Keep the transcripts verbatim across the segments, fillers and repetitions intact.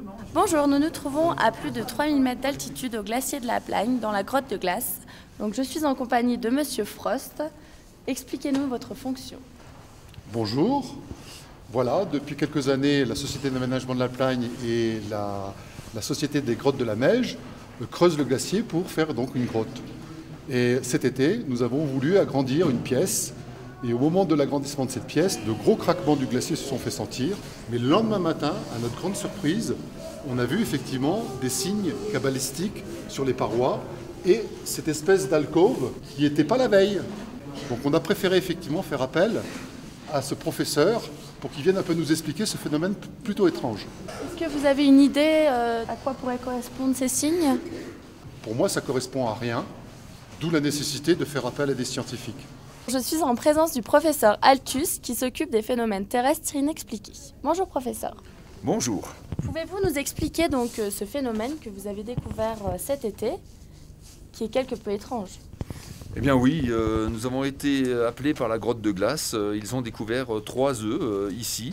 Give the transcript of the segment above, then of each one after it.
Bonjour, nous nous trouvons à plus de trois mille mètres d'altitude au glacier de la Plagne, dans la grotte de glace. Donc, je suis en compagnie de Monsieur Frost. Expliquez-nous votre fonction. Bonjour. Voilà, depuis quelques années, la Société d'aménagement de la Plagne et la, la Société des grottes de la Meije creusent le glacier pour faire donc une grotte. Et cet été, nous avons voulu agrandir une pièce. Et au moment de l'agrandissement de cette pièce, de gros craquements du glacier se sont fait sentir. Mais le lendemain matin, à notre grande surprise, on a vu effectivement des signes cabalistiques sur les parois et cette espèce d'alcôve qui n'était pas la veille. Donc on a préféré effectivement faire appel à ce professeur pour qu'il vienne un peu nous expliquer ce phénomène plutôt étrange. Est-ce que vous avez une idée euh, à quoi pourraient correspondre ces signes? Pour moi, ça ne correspond à rien, d'où la nécessité de faire appel à des scientifiques. Je suis en présence du professeur Altus qui s'occupe des phénomènes terrestres inexpliqués. Bonjour professeur. Bonjour. Pouvez-vous nous expliquer donc ce phénomène que vous avez découvert cet été, qui est quelque peu étrange? Eh bien oui, euh, nous avons été appelés par la grotte de glace. Ils ont découvert euh, trois œufs euh, ici,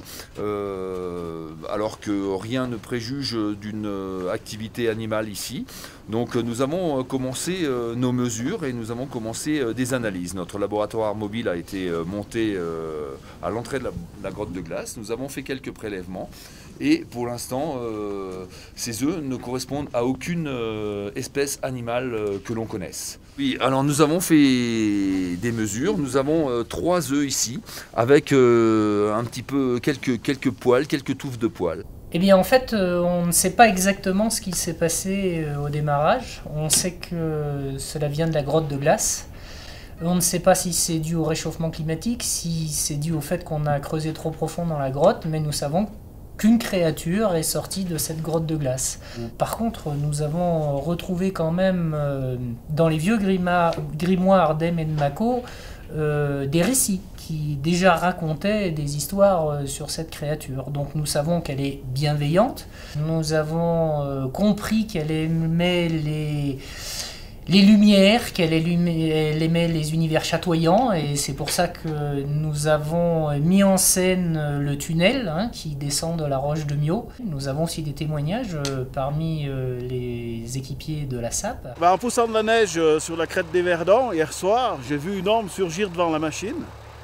euh, alors que rien ne préjuge d'une activité animale ici. Donc nous avons commencé euh, nos mesures et nous avons commencé euh, des analyses. Notre laboratoire mobile a été euh, monté euh, à l'entrée de la, la grotte de glace. Nous avons fait quelques prélèvements et pour l'instant, euh, ces œufs ne correspondent à aucune euh, espèce animale euh, que l'on connaisse. Oui, alors nous avons fait des mesures. Nous avons euh, trois œufs ici avec euh, un petit peu quelques, quelques poils, quelques touffes de poils. Eh bien en fait, euh, on ne sait pas exactement ce qui s'est passé euh, au démarrage. On sait que cela vient de la grotte de glace. On ne sait pas si c'est dû au réchauffement climatique, si c'est dû au fait qu'on a creusé trop profond dans la grotte, mais nous savons qu'une créature est sortie de cette grotte de glace. Par contre, nous avons retrouvé quand même euh, dans les vieux grimoires, grimoires d'Em et de Mako euh, des récits qui déjà racontaient des histoires euh, sur cette créature. Donc nous savons qu'elle est bienveillante, nous avons euh, compris qu'elle aimait les... les lumières, qu'elle aimait les univers chatoyants, et c'est pour ça que nous avons mis en scène le tunnel hein, qui descend de la roche de Mio. Nous avons aussi des témoignages euh, parmi euh, les équipiers de la S A P. Bah, en poussant de la neige euh, sur la crête des Verdons, hier soir, j'ai vu une ombre surgir devant la machine.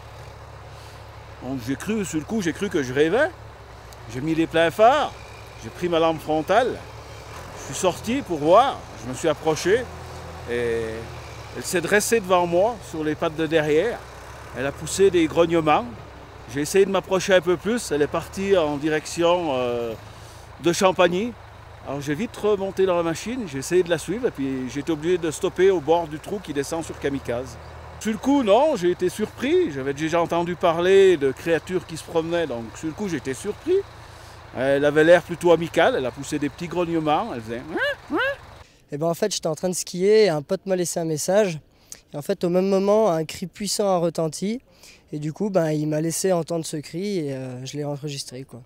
Donc j'ai cru, sur le coup, j'ai cru que je rêvais. J'ai mis les pleins phares, j'ai pris ma lampe frontale, je suis sorti pour voir, je me suis approché. Et elle s'est dressée devant moi, sur les pattes de derrière. Elle a poussé des grognements. J'ai essayé de m'approcher un peu plus. Elle est partie en direction euh, de Champagny. Alors j'ai vite remonté dans la machine, j'ai essayé de la suivre et puis j'ai été obligé de stopper au bord du trou qui descend sur Kamikaze. Sur le coup, non, j'ai été surpris. J'avais déjà entendu parler de créatures qui se promenaient, donc sur le coup, j'ai été surpris. Elle avait l'air plutôt amicale, elle a poussé des petits grognements. Elle faisait... Et ben en fait, j'étais en train de skier et un pote m'a laissé un message. Et en fait, au même moment, un cri puissant a retenti. Et du coup, ben, il m'a laissé entendre ce cri et euh, je l'ai enregistré, quoi.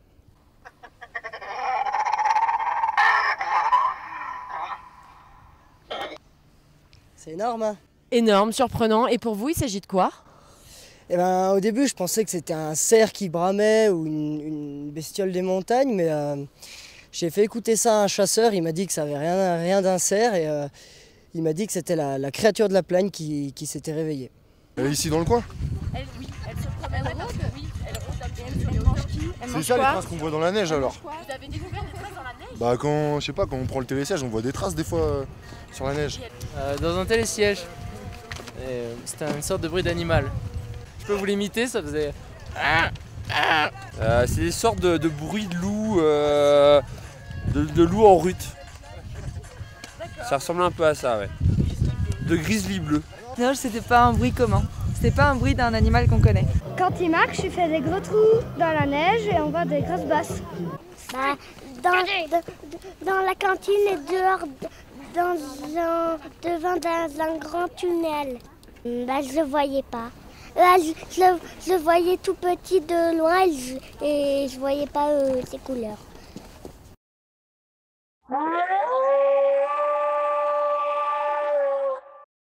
C'est énorme, hein? Énorme, surprenant. Et pour vous, il s'agit de quoi? Et ben, au début, je pensais que c'était un cerf qui bramait ou une, une bestiole des montagnes, mais... Euh, J'ai fait écouter ça à un chasseur, il m'a dit que ça n'avait rien, rien d'un cerf et euh, il m'a dit que c'était la, la créature de la plagne qui, qui s'était réveillée. Elle est ici dans le coin? Elle, oui, elle se promène, elle rôde, oui, elle rôde un peu, elle mange qui? Elle C'est mange ça quoi? les traces qu'on voit dans la neige alors? Vous avez découvert des traces dans la neige? Bah quand, je sais pas, quand on prend le télésiège, on voit des traces des fois euh, sur la neige. Euh, dans un télésiège, euh, c'était une sorte de bruit d'animal. Je peux vous l'imiter, ça faisait... Euh, c'est des sortes de, de bruits de loup, euh, de, de loup en rut. Ça ressemble un peu à ça, ouais. De grizzly bleu. Non, c'était pas un bruit commun. C'était pas un bruit d'un animal qu'on connaît. Quand il marche, il fait des gros trous dans la neige et on voit des grosses bosses. Bah, dans, de, dans la cantine et dehors, dans un, devant dans un grand tunnel. Bah, je le voyais pas. Là, je, je, je le voyais tout petit de loin et je, et je voyais pas euh, ses couleurs.